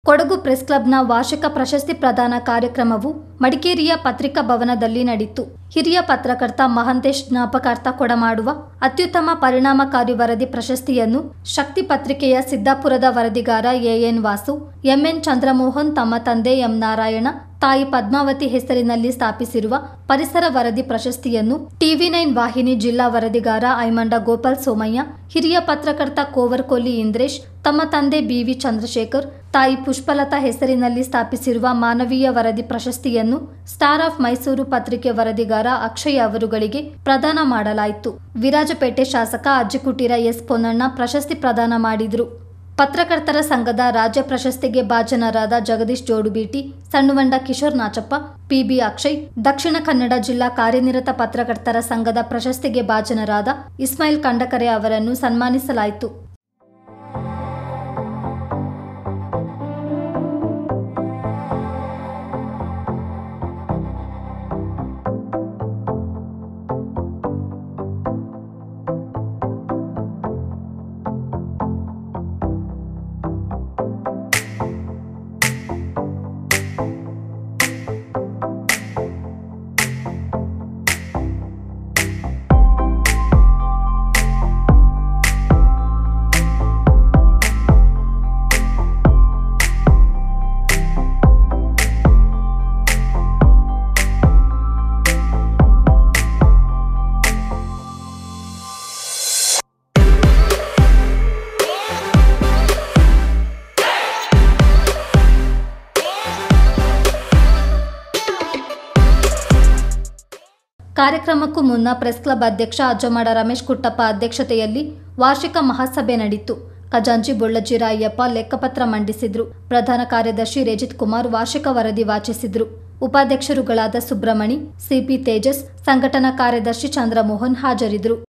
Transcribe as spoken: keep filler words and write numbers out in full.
Kodagu press ಕ್ಲಬ್ನ ವಾರ್ಷಿಕ ಪ್ರಶಸ್ತಿ ಪ್ರದಾನ ಕಾರ್ಯಕ್ರಮವು ಮಡಿಕೇರಿಯ ಪತ್ರಿಕಾ ಭವನದಲ್ಲಿ ನಡೆಯಿತು. ಹಿರಿಯ ಪತ್ರಕರ್ತ ಮಹಾಂತೇಶ್ ಜ್ಞಾಪಕಾರ್ಥ ಕೊಡಮಾಡುವ ಅತ್ಯುತ್ತಮ ಪರಿಣಾಮಕಾರಿ ವರದಿ ಪ್ರಶಸ್ತಿಯನ್ನು ಶಕ್ತಿ ಪತ್ರಿಕೆಯ ಸಿದ್ದಾಪುರದ ವರದಿಗಾರ ಎಎನ್ ವಾಸು, ಎಂಎನ್ ಚಂದ್ರಮೋಹನ್ ತಮ್ಮ ತಂದೆ ಎಂ ನಾರಾಯಣ, ತಾಯಿ ಪದ್ಮಾವತಿ ಹೆಸರಿನಲ್ಲಿ ಸ್ಥಾಪಿಸಿರುವ ಪರಿಸರ ವರದಿ ಪ್ರಶಸ್ತಿಯನ್ನು ಟಿವಿ ನೈನ್ ವಾಹಿನಿ ಜಿಲ್ಲಾ ವರದಿಗಾರ ಐಮಂಡ ಗೋಪಾಲ್ ಸೋಮಯ್ಯ, ಹಿರಿಯ ಪತ್ರಕರ್ತ ಕೋವರ್ಕೊಲ್ಲಿ ಇಂದ್ರೇಶ್ ತಮ್ಮ ತಂದೆ ಬಿವಿ ಚಂದ್ರಶೇಖರ್, ತಾಯಿ ಪುಷ್ಪಲತಾ ಹೆಸರಿನಲ್ಲಿ ಸ್ಥಾಪಿಸಿರುವ ಮಾನವೀಯ ವರದಿ ಪ್ರಶಸ್ತಿಯನ್ನು ಸ್ಟಾರ್ ಆಫ್ ಮೈಸೂರು ಪತ್ರಿಕೆ ವರದಿಗಾರ ಅಕ್ಷಯ್ ಅವರುಗಳಿಗೆ ಪ್ರದಾನ ಮಾಡಲಾಯಿತು. ವಿರಾಜಪೇಟೆ ಶಾಸಕ ಅಜ್ಜಿಕುಟೀರ ಎಸ್ ಪೊನ್ನಣ್ಣ ಪ್ರಶಸ್ತಿ ಪ್ರದಾನ ಮಾಡಿದರು. ಪತ್ರಕರ್ತರ ಸಂಘದ ರಾಜ್ಯ ಪ್ರಶಸ್ತಿಗೆ ಭಾಜನರಾದ ಜಗದೀಶ್ ಜೋಡುಬೀಟಿ, ಸಣ್ಣುವಂಡ ಕಿಶೋರ್ ನಾಚಪ್ಪ, ಪಿಬಿ ಅಕ್ಷಯ್, ದಕ್ಷಿಣ ಕನ್ನಡ ಜಿಲ್ಲಾ ಕಾರ್ಯನಿರತ ಪತ್ರಕರ್ತರ ಸಂಘದ ಪ್ರಶಸ್ತಿಗೆ ಭಾಜನರಾದ ಇಸ್ಮಾಯಿಲ್ ಕಂಡಕರೆ ಅವರನ್ನು ಸನ್ಮಾನಿಸಲಾಯಿತು. ಕಾರ್ಯಕ್ರಮಕ್ಕೂ ಮುನ್ನ ಪ್ರೆಸ್ ಕ್ಲಬ್ ಅಧ್ಯಕ್ಷ ಅಜ್ಜಮಾಡ ರಮೇಶ್ ಕುಟ್ಟಪ್ಪ ಅಧ್ಯಕ್ಷತೆಯಲ್ಲಿ ವಾರ್ಷಿಕ ಮಹಾಸಭೆ ನಡೆಯಿತು. ಖಜಾಂಚಿ ಬೊಳ್ಳಜಿರ ಅಯ್ಯಪ್ಪ ಲೆಕ್ಕಪತ್ರ ಮಂಡಿಸಿದ್ರು. ಪ್ರಧಾನ ಕಾರ್ಯದರ್ಶಿ ರೇಜಿತ್ ಕುಮಾರ್ ವಾರ್ಷಿಕ ವರದಿ ವಾಚಿಸಿದ್ರು. ಉಪಾಧ್ಯಕ್ಷರುಗಳಾದ ಸುಬ್ರಮಣಿ, ಸಿಪಿ ತೇಜಸ್, ಸಂಘಟನಾ ಕಾರ್ಯದರ್ಶಿ ಚಂದ್ರಮೋಹನ್ ಹಾಜರಿದ್ದರು.